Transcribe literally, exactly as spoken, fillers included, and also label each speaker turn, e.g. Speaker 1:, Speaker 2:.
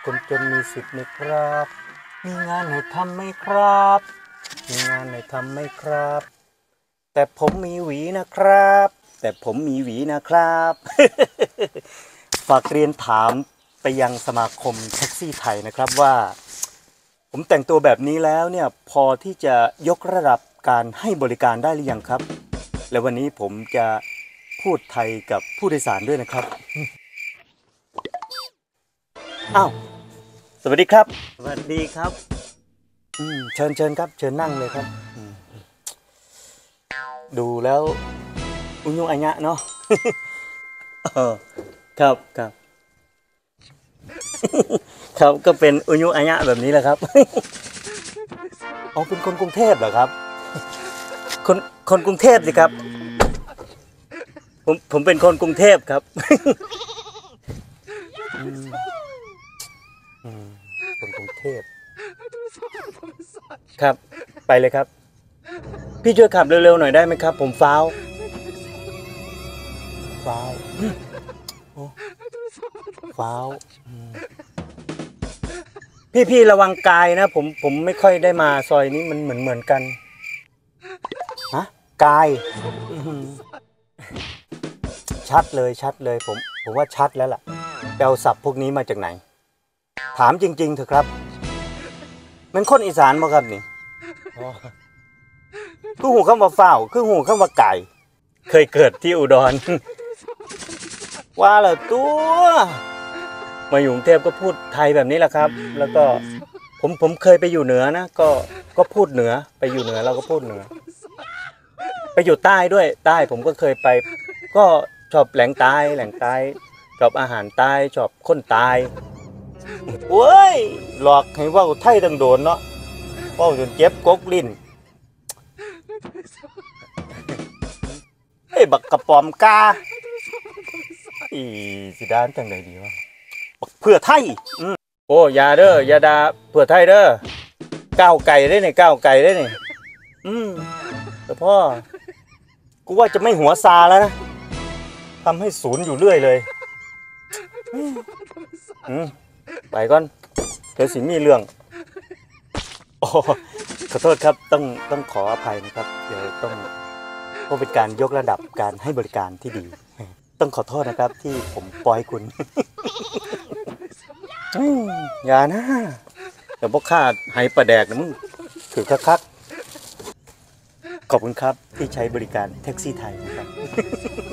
Speaker 1: คนจนมีสิทธิ์ไหมครับมีงานให้ทำไหมครับมีงานให้ทำไหมครับแต่ผมมีหวีนะครับแต่ผมมีหวีนะครับ ฝากเรียนถามไปยังสมาคมแท็กซี่ไทยนะครับว่าผมแต่งตัวแบบนี้แล้วเนี่ยพอที่จะยกระดับการให้บริการได้หรือยังครับและวันนี้ผมจะพูดไทยกับผู้โดยสารด้วยนะครับอ้าวสวัสดีครับสวัสดีครับอืมเชิญเชิญครับเชิญนั่งเลยครับดูแล้วอุยุอัญญะเนาะ ครับครับครับก็เป็นอุยุอัญญะแบบนี้แหละครับ อ๋อเป็นคนกรุงเทพเหรอครับคนคนกรุงเทพสิครับผมผมเป็นคนกรุงเทพครับ คนกรุงเทพครับไปเลยครับพี่ช่วยขับเร็วๆหน่อยได้ไหมครับผมฟ้าวฟ้าวฟ้าวพี่พี่ระวังกายนะผมผมไม่ค่อยได้มาซอยนี้มันเหมือนเหมือนกันฮะกายชัดเลยชัดเลยผมผมว่าชัดแล้วล่ะไปเอาศัพท์พวกนี้มาจากไหนถามจริงๆเถอะครับมันคนอีสานมาครับนี่คือหูคำว่าฝ้าวคือหูคำว่าไก่เคยเกิดที่อุดรว่าแล้วตัวมาอยู่กรุงเทพก็พูดไทยแบบนี้แหละครับแล้วก็ผมผมเคยไปอยู่เหนือนะก็ก็พูดเหนือไปอยู่เหนือเราก็พูดเหนือไปอยู่ใต้ด้วยใต้ผมก็เคยไปก็ชอบแหล่งใต้แหล่งใต้ชอบอาหารใต้ชอบคนใต้โว้ยหลอกให้ว่าไทยดังโดนเนาะว่าจนเจ็บกกลิ้นเฮ้ยบักกระป๋อมกาอีสิด้านจังไหนดีวะบักเพื่อไทยโอ้ยาเด้อยาดาเพื่อไทยเด้อก้าวไก่ได้เนี่ยก้าวไก่ได้เนี่ยอืมแต่พ่อกูว่าจะไม่หัวซาแล้วนะทำให้ศูนย์อยู่เรื่อยเลยอืมไปก่อนเดี๋ยวสิมีเรื่องโอ้ขอโทษครับต้องต้องขออภัยนะครับเดี๋ยวต้องก็เป็นการยกระดับการให้บริการที่ดีต้องขอโทษนะครับที่ผมปล่อยคุณอย่านะเดี๋ยวพวกข้าให้ประแดกนะมึงถือคักๆขอบคุณครับที่ใช้บริการแท็กซี่ไทยนะครับ